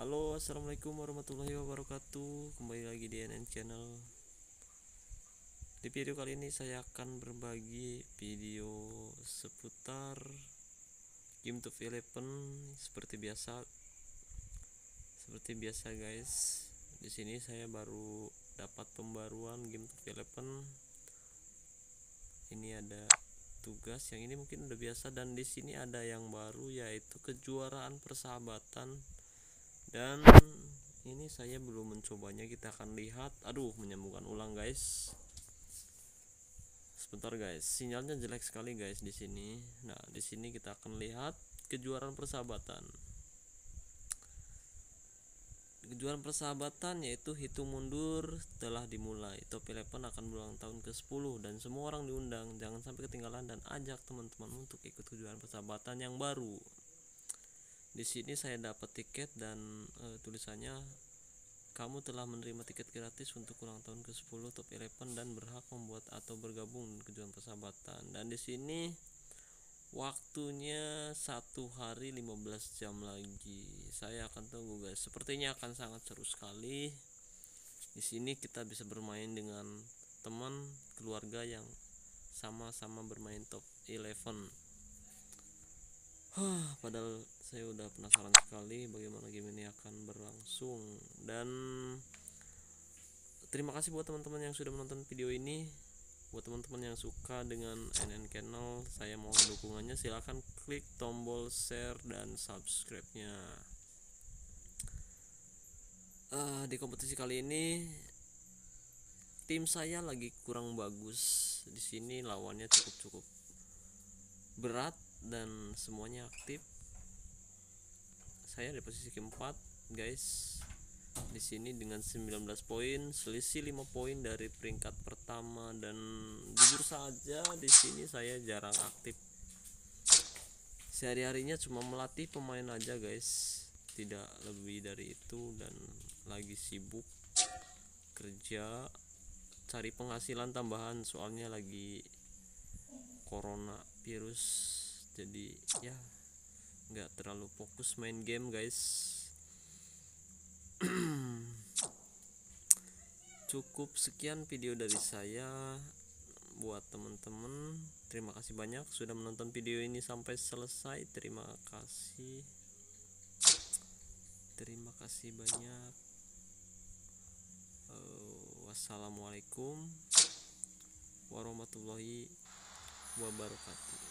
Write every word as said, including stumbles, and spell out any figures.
Halo, assalamualaikum warahmatullahi wabarakatuh. Kembali lagi di N N Channel. Di video kali ini saya akan berbagi video seputar Game to Eleven seperti biasa. Seperti biasa guys, di sini saya baru dapat pembaruan Game to Eleven. Ini ada tugas yang ini mungkin udah biasa, dan di sini ada yang baru yaitu kejuaraan persahabatan. Dan ini saya belum mencobanya, kita akan lihat. Aduh, menyambungkan ulang guys. Sebentar guys, sinyalnya jelek sekali guys di sini. Nah, di sini kita akan lihat kejuaraan persahabatan. Kejuaraan persahabatan yaitu hitung mundur telah dimulai. Top Eleven akan berulang tahun ke sepuluh dan semua orang diundang. Jangan sampai ketinggalan dan ajak teman-teman untuk ikut kejuaraan persahabatan yang baru. Di sini saya dapat tiket dan e, tulisannya kamu telah menerima tiket gratis untuk ulang tahun ke sepuluh Top Eleven dan berhak membuat atau bergabung dengan kejuaraan persahabatan. Dan di sini waktunya satu hari lima belas jam lagi. Saya akan tunggu guys. Sepertinya akan sangat seru sekali. Di sini kita bisa bermain dengan teman keluarga yang sama-sama bermain Top Eleven. Huh, padahal saya udah penasaran sekali bagaimana game ini akan berlangsung. Dan terima kasih buat teman-teman yang sudah menonton video ini. Buat teman-teman yang suka dengan N N Channel, saya mohon dukungannya. Silahkan klik tombol share dan subscribe-nya. Uh, di kompetisi kali ini tim saya lagi kurang bagus. Di sini lawannya cukup-cukup berat dan semuanya aktif. Saya di posisi keempat guys. Di sini dengan sembilan belas poin, selisih lima poin dari peringkat pertama. Dan jujur saja di sini saya jarang aktif. Sehari-harinya cuma melatih pemain aja guys, tidak lebih dari itu. Dan lagi sibuk kerja, cari penghasilan tambahan, soalnya lagi corona virus. Jadi ya nggak terlalu fokus main game guys. Cukup sekian video dari saya buat teman-teman. Terima kasih banyak sudah menonton video ini sampai selesai. Terima kasih. Terima kasih banyak. Uh, wassalamualaikum warahmatullahi wabarakatuh.